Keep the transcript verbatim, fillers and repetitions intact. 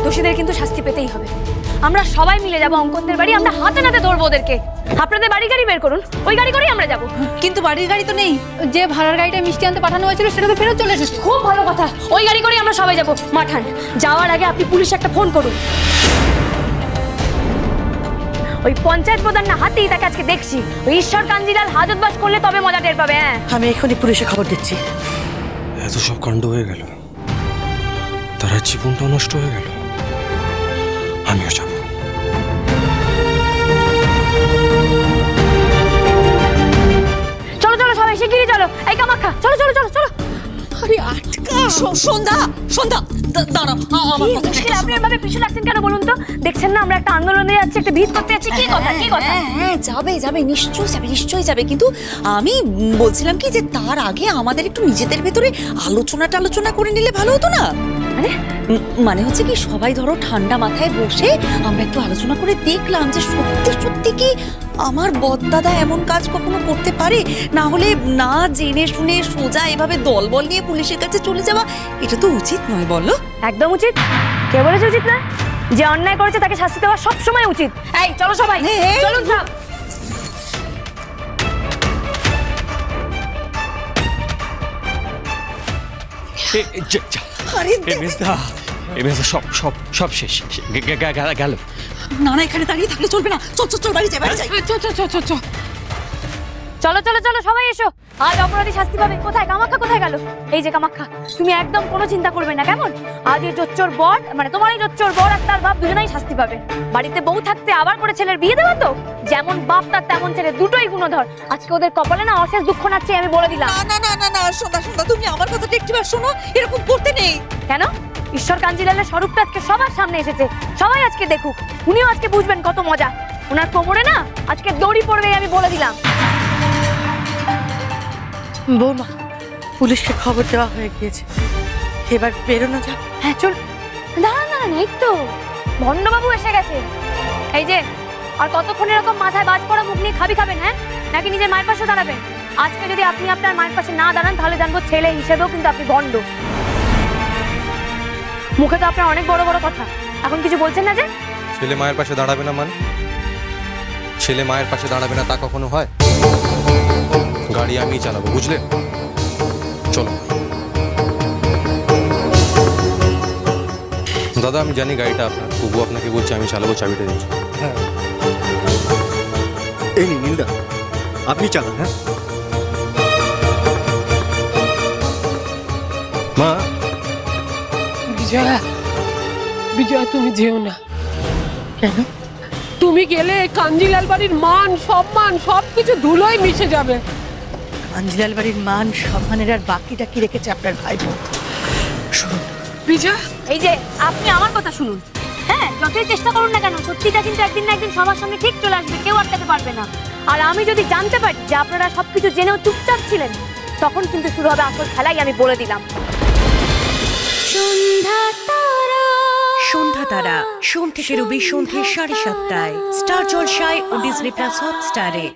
দোষীদের কিন্তু শাস্তি পেতেই হবে। আমরা সবাই মিলে যাবো অঙ্কনদের বাড়ি, আমরা হাতে নাতে ধরবো ওদেরকে। আপনাদের বাড়ি গাড়ি বের করুন, ওই গাড়ি করেই আমরা যাবো। কিন্তু বাড়ির গাড়ি তো নেই, যে ভাড়ার গাড়িটা মিষ্টি আনতে পাঠানো হয়েছিল সেটা তো ফেরত চলে এসেছে। খুব ভালো কথা, ওই গাড়ি করেই আমরা সবাই যাবো। মাঠান, যাওয়ার আগে আপনি পুলিশে একটা ফোন করুন। ওই পঞ্চায়েত প্রধান না হাতি, তাকে আজকে দেখছি। ওই ঈশ্বর কাঞ্জিলাল হাজতবাস করলে তবে মজা টের পাবে। হ্যাঁ, আমি এখনই পুলিশে খবর দিচ্ছি। এত সব কাণ্ড হয়ে গেল, তারা জীবনটা নষ্ট হয়ে গেল, আমিও যাব। চলো চলো সবাই শিগগিরই চলো। এই কামাখ্যা, চলো চলো চলো চলো। আরে আটকা। সন্ধ্যা সন্ধ্যা দাঁড়াও, আমার কথা মুশকিল। আপনি এভাবে পিছু লাগছেন কেন বলুন তো? দেখছেন না আমরা একটা আন্দোলনে যাচ্ছি, একটা ভিড় করতে যাচ্ছি। কি কথা কি কথা? হ্যাঁ যাবে যাবে, নিশ্চয়ই যাবে নিশ্চয়ই যাবে, কিন্তু আমি বলছিলাম কি যে তার আগে আমাদের একটু নিজেদের ভেতরে আলোচনাটা আলোচনা করে নিলে ভালো হতো না? মানে মানে হচ্ছে কি, সবাই ধরো ঠান্ডা মাথায় বসে আমরা একটু আলোচনা করে দেখলাম যে সত্যি সত্যি কি আমার বদদাদা এমন কাজ কখনো করতে পারে? না হলে না জেনে শুনে সোজা এভাবে দলবল নিয়ে পুলিশের কাছে চলে যাওয়া, এটা তো উচিত নয়, বলো? একদম উচিত। কে বলেছে উচিত না? যে অন্যায় করেছে তাকে শাস্তি দেওয়া সবসময় উচিত। এই চলো সবাই, চলুন সব। সব সব সব শেষ গেল। না না, এখানে দাঁড়িয়ে থাকলে চলবে না, চল চল চল বাড়ি যাই, বাড়ি যাই। চলো চলো চলো সবাই এসো। আজ অপরাধী শাস্তি পাবে। কোথায় কামাখ্যা, কোথায় গেল? এই যে কামাখ্যা, তুমি একদম কোনো চিন্তা করবে না, কেমন? আজ এই জোচ্চোর বর, মানে তোমার এই জোচ্চোর বর আর তার বাপ দুজনেই শাস্তি পাবে। বাড়িতে বউ থাকতে আবার করে ছেলের বিয়ে দেওয়া তো? যেমন বাপ তার তেমন ছেলে, দুটোই গুণধর। আজকে ওদের কপালে না অশেষ দুঃখ নাচ্ছে, আমি বলে দিলাম। না না না না, সন্ধ্যা সন্ধ্যা, তুমি আমার কথাটা একটিবার শোনো, এরকম করতে নেই। কেন? ঈশ্বর কাঞ্জিলালের স্বরূপটা আজকে সবার সামনে এসেছে, সবাই আজকে দেখুক। উনিও আজকে বুঝবেন কত মজা। ওনার কোমরে না আজকে দড়ি পড়বে, আমি বলে দিলাম। বৌমা, পুলিশকে খবর দেওয়া হয়ে গিয়েছে, এবার বেরোনো যাক। হ্যাঁ চল। দাঁড়ান দাঁড়ান, এই তো ভণ্ডবাবু এসে গেছে। এই যে, আর কতক্ষণ এরকম মাথায় বাজ পড়া মুখ নিয়ে খাবি খাবেন? হ্যাঁ, নাকি নিজের মায়ের পাশে দাঁড়াবেন? আজকে যদি আপনি আপনার মায়ের পাশে না দাঁড়ান, তাহলে জানবো ছেলে হিসেবেও কিন্তু আপনি ভণ্ড। মুখে তো আপনার অনেক বড় বড় কথা, এখন কিছু বলছেন না যে? ছেলে মায়ের পাশে দাঁড়াবে না মানে? ছেলে মায়ের পাশে দাঁড়াবে না তা কখনো হয়? গাড়ি আমি চালাবো, বুঝলেন? চলো দাদা, আমি জানি গাড়িটা আপনার, তবু আপনাকে বলছি আমি চালাবো, চাবিটা দিন। হ্যাঁ এই নিন নীলদা, আপনি চালান। হ্যাঁ মা। বিজয়া, বিজয়া তুমি যেও না। কেন? তুমি গেলে কাঞ্জিলাল বাড়ির মান সম্মান সবকিছু ধুলোয় মিশে যাবে। কাঞ্জিলাল বাড়ির মান সম্মানের আর বাকিটা কি রেখেছে আপনার ভাই বোন? শুনুন বিজয়া, এই যে আপনি আমার কথা শুনুন। হ্যাঁ, যতই চেষ্টা করুন না কেন, সত্যিটা কিন্তু একদিন না একদিন সবার সামনে ঠিক চলে আসবে, কেউ আটকাতে পারবে না। আর আমি যদি জানতে পারি যে আপনারা সবকিছু জেনেও চুপচাপ ছিলেন, তখন কিন্তু শুরু হবে আসল খেলাই, আমি বলে দিলাম। সন্ধ্যা তারা, সন্ধ্যা তারা সোম থেকে রবি সন্ধ্যে সাড়ে সাতটায় স্টার জলসায় ও ডিজনি প্লাস হটস্টারে।